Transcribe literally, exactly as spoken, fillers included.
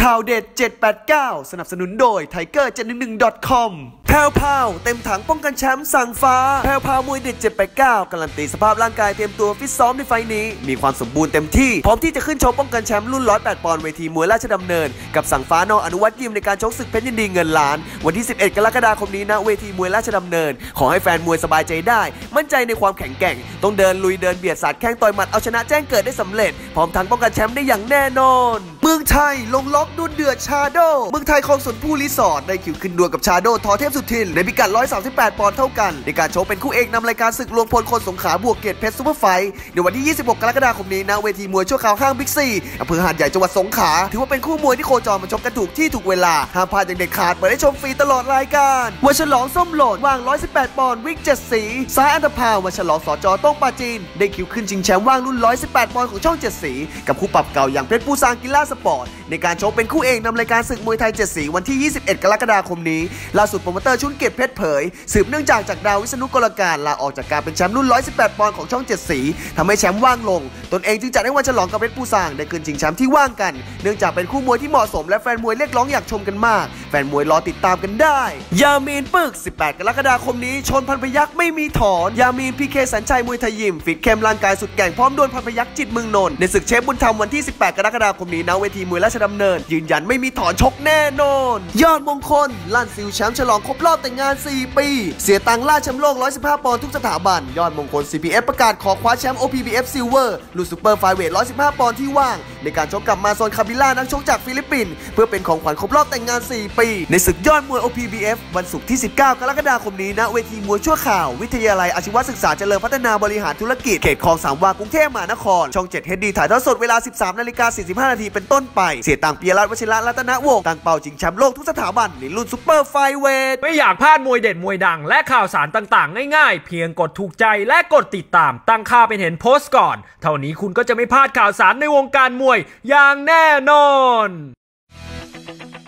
ข่าวเด็ดเจ็ดแปดเก้าสนับสนุนโดย ไทเกอร์ เจ็ดหนึ่งหนึ่ง ดอท คอม แพรวพราวเต็มถังป้องกันแชมป์สั่งฟ้าแพรวพราวมวยเด็ดเจ็ดแปดเก้าการันตีสภาพร่างกายเตรียมตัวฟิตซ้อมในไฟนี้มีความสมบูรณ์เต็มที่พร้อมที่จะขึ้นชกป้องกันแชมป์รุ่นหนึ่งร้อยแปดปอนด์เวทีมวยราชดำเนินกับสั่งฟ้านอนุวัฒน์ยิมในการชกศึกเพชรยินดีเงินล้านวันที่สิบเอ็ดกรกฎาคมนี้ณเวทีมวยราชดำเนินขอให้แฟนมวยสบายใจได้มั่นใจในความแข็งแกร่งต้องเดินลุยเดินเบียดสาดแข้งต่อยหมัดเอาชนะแจ้งเกิดได้สำเร็จพร้อมทั้งป้องกันแชมป์ได้อย่างแน่นอนเมืองไทยลงล็อกดุเดือดชาโดเมืองไทยคลองสวนผู้รีสอร์ทได้คิวขึ้นดวลกับชาโดทอเทพสุทินในพิกัดหนึ่งร้อยสามสิบแปดปอนด์เท่ากันในการโชว์เป็นคู่เอกนำรายการศึกรวมพลคนสงขลาบวกเกียรติเพชรซุปเปอร์ไฟท์ในวันที่ยี่สิบหกกรกฎาคมนี้ณเวทีมวยชั่วคราวข้างบิ๊กซีอำเภอหาดใหญ่จังหวัดสงขลาถือว่าเป็นคู่มวยที่โคจรมาชกกันถูกที่ถูกเวลาห้ามพลาดอย่างเด็ดขาดเปิดให้ชมฟรีตลอดรายการวันฉลองส้มโหลดว่างหนึ่งร้อยสิบแปดปอนด์วิ่งเจ็ดสีซ้ายอันธพาลวันฉลองสจต้องปาจีนได้คิวขึ้นชิงแชมป์ว่างรุ่นหนึ่งร้อยสิบแปดปอนด์ของช่องเจ็ดสีกับคู่ปรับเก่าอย่างเพชรปูซางกีฬาสปอร์ตในการชกเป็นคู่เอกนำรายการศึกมวยไทยเจ็ดสีวันที่ยี่สิบเอ็ดกรกฎาคมนี้ล่าสุดโปรโมเตอร์ชุนเกียรติเพชรเผยสืบเนื่องจากจากดาววิษณุกลการลาออกจากการเป็นแชมป์รุ่นหนึ่งร้อยสิบแปดปอนด์ของช่องเจ็ดสีทำให้แชมป์ว่างลงตนเองจึงจัดให้วันฉลองกับเพชรปูซางได้ขึ้นชิงแชมป์ที่ว่างกันเนื่องจากเป็นคู่มวยที่เหมาะสมและแฟนมวยเรียกร้องอยากชมกันมากแฟนมวยรอติดตามกันได้ยามีนปึกสิบแปดกรกฎาคมนี้ชนพันพยัคฆ์ไม่มีถอนยามีนพีเคสัญชัยมวยไทยยิมฟิตเข้มร่างกายสุดแกร่งพร้อมดวลพันพยัคฆ์จิตเมืองนนท์ในศึกเชฟบุญธรรมวันที่สิบแปดกรกฎาคมนี้ณเวทีมวยราชดำเนินยืนยันไม่มีถอนชกแน่นอนยอดมงคลลั่นซิลแชมป์ฉลองครบรอบแต่งงานสี่ปีเสียตังค์ล่าแชมป์โลกหนึ่งร้อยสิบห้าปอนด์ทุกสถาบันยอดมงคล ซี พี เอฟ ประกาศขอคว้าแชมป์ โอ พี บี เอฟ Silver รุ่นซูเปอร์ไฟเวทหนึ่งร้อยสิบห้าปอนด์ที่ว่างในการชกกับมาซอนคาบิล่านักชกจากฟิลิปปินส์เพื่อเป็นของขวัญครบรอบแต่งงานสี่ปีในศึกยอดมวย โอ พี บี เอฟ วันศุกร์ที่สิบเก้ากรกฎาคมนี้ณเวทีมวยชั่วคราววิทยาลัยอาชีวศึกษาเจริญพัฒนาบริหารธุรกิจเขตคลองสามวากรุงเทพมหานครช่องเจ็ด เอช ดี ถ่ายทอดสดเวลา สิบสามนาฬิกาสี่สิบห้านาทีเป็นต้นไปเสียตังค์ปิยรัตน์วชิระรัตนวงศ์ตั้งเป้าชิงแชมป์โลกทุกสถาบันในรุ่นซุปเปอร์ไฟเวทไม่อยากพลาดมวยเด็ดมวยดังและข่าวสารต่างๆง่ายๆเพียงกดถูกใจและกดติดตามตั้งค่าเป็นเห็นโพสต์ก่อนเท่านี้คุณก็จะไม่พลาดข่าวสารในวงการมวยอย่างแน่นอน